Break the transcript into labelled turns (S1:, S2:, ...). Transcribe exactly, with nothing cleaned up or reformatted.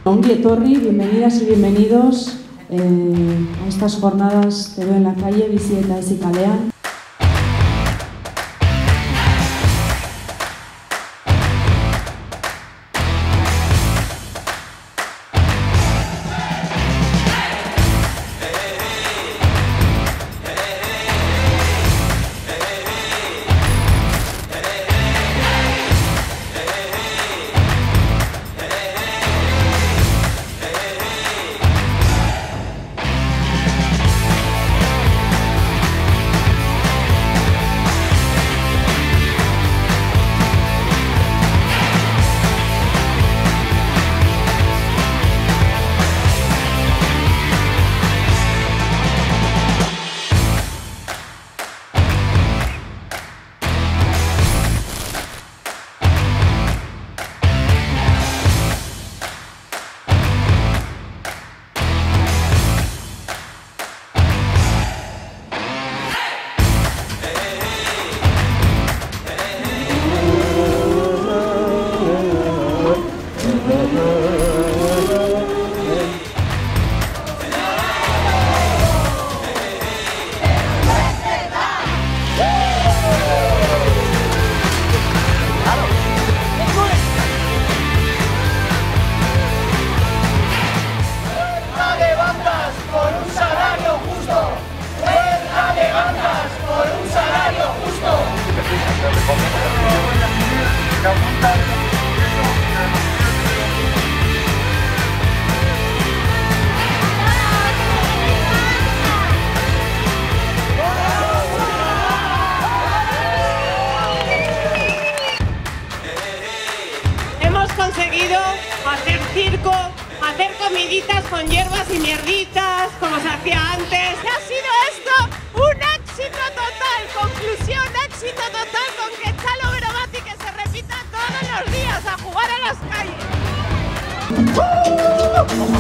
S1: Ongi etorri, bienvenidas y bienvenidos eh, a estas jornadas Te veo en la calle, bizi eta hezi kalean.
S2: Hemos conseguido hacer circo, hacer comiditas con hierbas y mierditas, como se hacía antes. Y ha sido esto un éxito total. Conclusión, éxito total con que Chalo Verobati que se repita todos los días a jugar a las calles.